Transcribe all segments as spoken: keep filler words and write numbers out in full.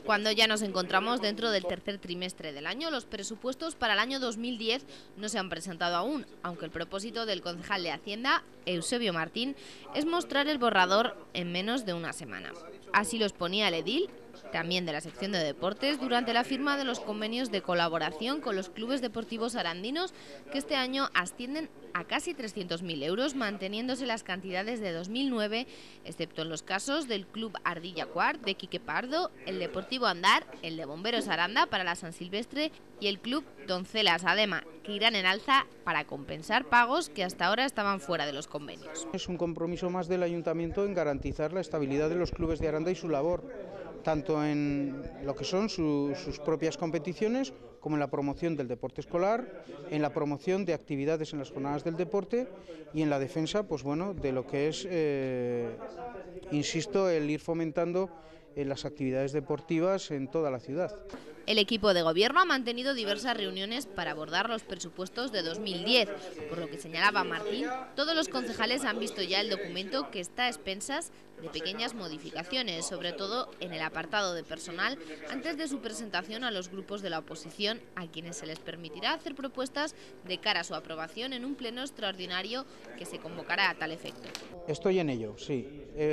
Cuando ya nos encontramos dentro del tercer trimestre del año, los presupuestos para el año dos mil diez no se han presentado aún, aunque el propósito del concejal de Hacienda, Eusebio Martín, es mostrar el borrador en menos de una semana. Así lo exponía el edil, también de la sección de deportes, durante la firma de los convenios de colaboración con los clubes deportivos arandinos, que este año ascienden a casi trescientos mil euros, manteniéndose las cantidades de dos mil nueve, excepto en los casos del Club Ardilla Quart de Quique Pardo, el Deportivo Andar, el de Bomberos Aranda para la San Silvestre y el Club Doncelas Adema, que irán en alza para compensar pagos que hasta ahora estaban fuera de los convenios. Es un compromiso más del Ayuntamiento en garantizar la estabilidad de los clubes de Aranda y su labor, tanto en lo que son su, sus propias competiciones como en la promoción del deporte escolar, en la promoción de actividades en las jornadas del deporte y en la defensa, pues bueno, de lo que es, eh, insisto, el ir fomentando eh, las actividades deportivas en toda la ciudad. El equipo de gobierno ha mantenido diversas reuniones para abordar los presupuestos de dos mil diez. Por lo que señalaba Martín, todos los concejales han visto ya el documento, que está a expensas de pequeñas modificaciones, sobre todo en el apartado de personal, antes de su presentación a los grupos de la oposición, a quienes se les permitirá hacer propuestas de cara a su aprobación en un pleno extraordinario que se convocará a tal efecto. Estoy en ello, sí.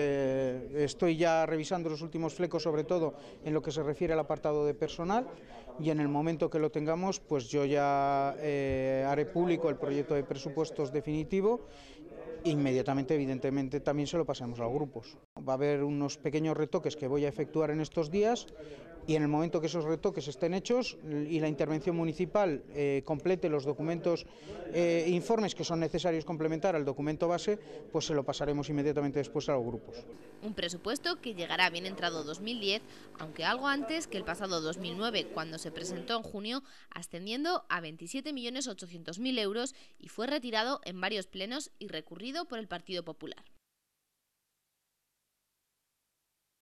Eh, estoy ya revisando los últimos flecos, sobre todo en lo que se refiere al apartado de personal, y en el momento que lo tengamos, pues yo ya eh, haré público el proyecto de presupuestos definitivo. Inmediatamente, evidentemente, también se lo pasamos a los grupos. Va a haber unos pequeños retoques que voy a efectuar en estos días, y en el momento que esos retoques estén hechos y la intervención municipal eh, complete los documentos e eh, informes que son necesarios complementar al documento base, pues se lo pasaremos inmediatamente después a los grupos. Un presupuesto que llegará bien entrado dos mil diez, aunque algo antes que el pasado dos mil nueve, cuando se presentó en junio, ascendiendo a veintisiete millones ochocientos mil euros y fue retirado en varios plenos y recurrido por el Partido Popular.